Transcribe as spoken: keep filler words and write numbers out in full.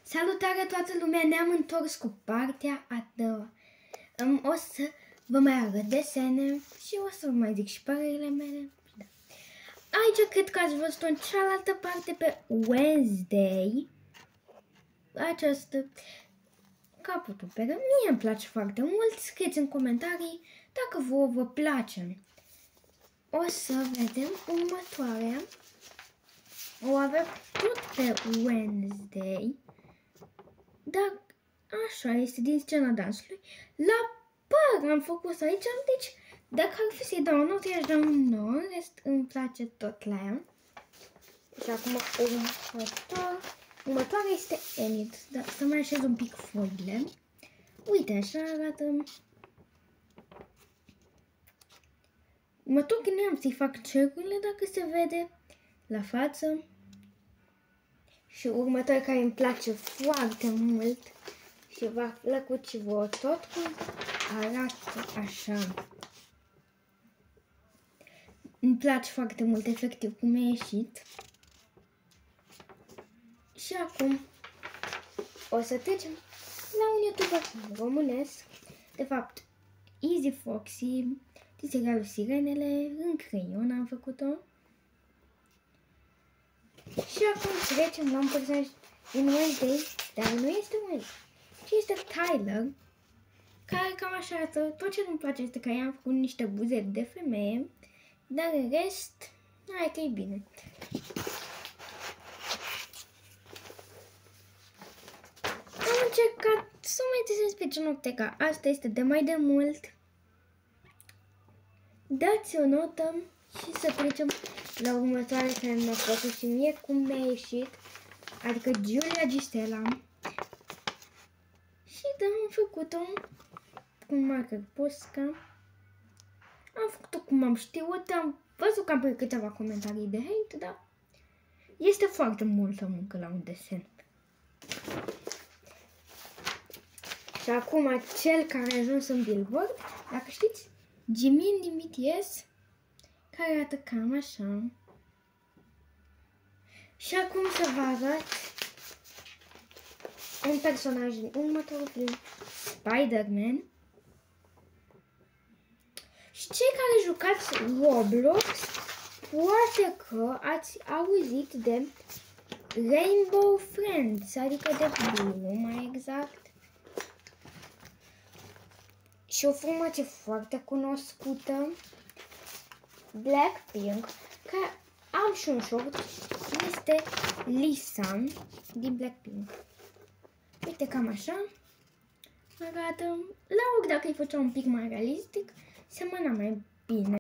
Salutare toată lumea, ne-am întors cu partea a doua. O să vă mai arăt desene și o să vă mai zic și părerile mele. Da. Aici cred că ați văzut în cealaltă parte pe Wednesday. Această caputul pe care mie îmi place foarte mult. Scrieți în comentarii dacă vouă vă place. O să vedem următoarea. O avem tot pe Wednesday. Dar așa este din scena dansului. La păr am făcut aici, deci dacă ar fi să-i dau o notă, i-aș da un nouă, în rest îmi place tot la ea. Și acum următor, următoarea este Enid. Da, să mai așez un pic foile. Uite, așa arată. Mă tot gândeam să-i fac cercurile dacă se vede la față. Și următoarea care îmi place foarte mult și v-a plăcut și vouă tot cum arată așa. Îmi place foarte mult efectiv cum a ieșit. Și acum o să trecem la un YouTuber românesc, de fapt Easy Foxy, din serialul Sirenele, în creion am făcut-o. Și acum trecem la un personaj din Wednesday, dar nu este Wednesday, ci este Tyler, care cam așa arată. Tot ce nu-mi place este că i-am făcut niște buzeri de femeie, dar în rest, hai că e bine. Am încercat să mai desenez pe Genoteca, asta este de mai de mult. Dați o notă și să trecem la următoarea care mi-a plăcut și mie cum mi-a ieșit, adică Giulia Gisela. Și da, am făcut-o cu marker Posca. Am făcut-o cum am știut, am văzut că am primit câteva comentarii de hate, dar este foarte multă muncă la un desen. Și acum cel care a ajuns în Billboard, dacă știți, Jimin din B T S, care arată cam așa. Și acum să vă arăt un personaj din următorul film, Spider-Man. Și cei care jucați Roblox, poate că ați auzit de Rainbow Friends, adică de Blue, mai exact. Și o formație foarte cunoscută, Blackpink, care am și un short, este Lisa din Blackpink. Uite, cam așa arată. La ochi, dacă îi făceam un pic mai realistic, semăna mai bine.